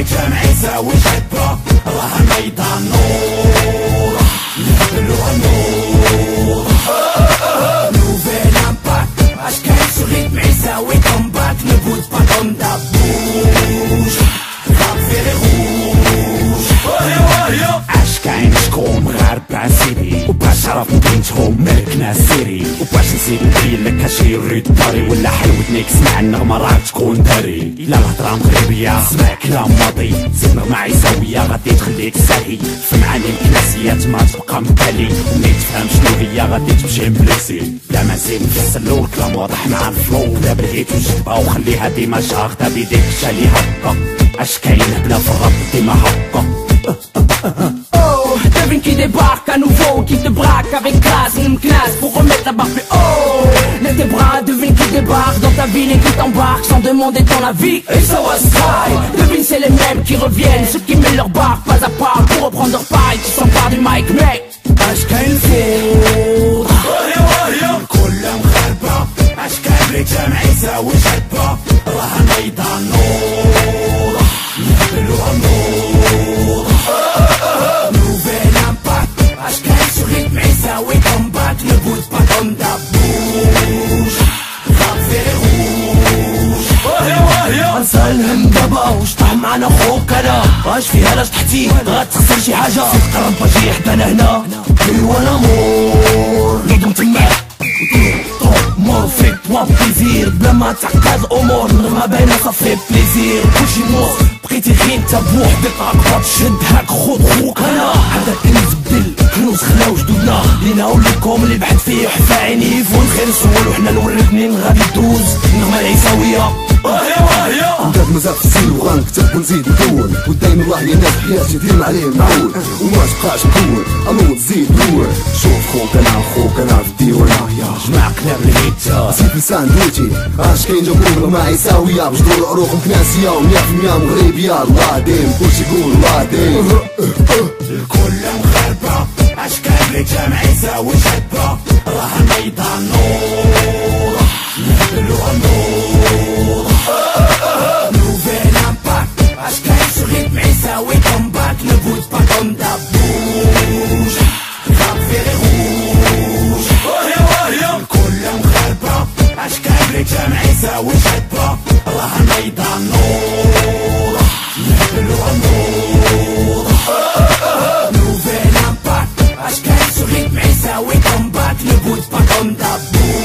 جامع يساوي جدة، راه الميدان نور نهبلوها النور. نوفيل امباكت اش كاين سو ريتم يساوي كومباك، نبوت با كوم دابوش راب فيري روج. اش كاين شكون مغاربة عسيري وباش عرف بنتهم ملكنا السيري، وباش نزيد نبين لك اشي ريد داري ولا حلوتنيك سمع النغمة راك تكون داري. الا الهضرة مغربية سمع كلام ماضي، زيد نغمة عيساوية غادي تخليك ساهي، في معاني الكلاسيات ما تبقى مبالي، وملي تفهم شنو هي غادي تمشي مبليسي. بلا ما نزيد نفسلو الكلام واضح مع الفلو، لا بالهيت وجدبة وخليها ديما شاغدة بيديك شالي هكا. اش كاين هبلة في الراب ديما هكا. Devine qui débarque à nouveau, qui te braque avec classe, une classe pour remettre la barre plus haut. Lève tes bras, devine qui débarque dans ta ville et qui t'embarque sans demander ton avis. Et ça was try. Devine c'est les mêmes qui reviennent, ceux qui mettent leur barre pas à part pour reprendre leur paille, qui s'emparent du mic mec. اش كاين فوضى كل مغاربة، اش كاين رجال يساوي جدة، راه الميدان نور نهبلوها النور. نوفيل امباكت اش كاين سو ريتم يساوي كومباك، نبوت با كوم دابوش راب فيري روج. غنسى الهم دابا واش طاح معنا خوك انا، واش فيها لاش تحتي غتخسر شي حاجة، قرب باجي حدانا هنا ايوا لامور نضم تماك مور فيك توا بليزير، بلا ما تعقد الامور نغمة باينة صافي بليزير. كلشي موس بقيتي غير انت بوحدك راك تشد هاك خود خوك انا، هذا كنز بدل كنوز خلاو جدودنا لينا وليكم اللي بعد فيه وحفا عيني فون خير نسول وحنا نوريك منين غادي دوز النغمة العيساوية. نداد مزال في السين وغنكتب ونزيد ندون، ودايم الله يا ناس حياتي ديما عليه معول، وما تبقاش نكون انوض زيد نور. شوف خوك انا في الديوانة جمع قلاب الهيتا زيد لسان دويتي، اش كاين جابوه ما عيساوية بجدور العروق مكناسية و100% مغربية. الله ديم كلشي يقول الله ديم. الكل مغاربة اش كاين رجال يساوي جدة، راه الميدان نور نهبلوها النور. نوفيل امباكت اش كاين سو ريتم يساوي كومباك، نبوت با كوم دابوش راب فيري روج. الكل مغاربة اش كاين رجال يساوي جدة، راه الميدان نور نهبلوها النور. نوفيل امباكت اش كاين سو ريتم يساوي كومباك، نبوت با كوم دابوش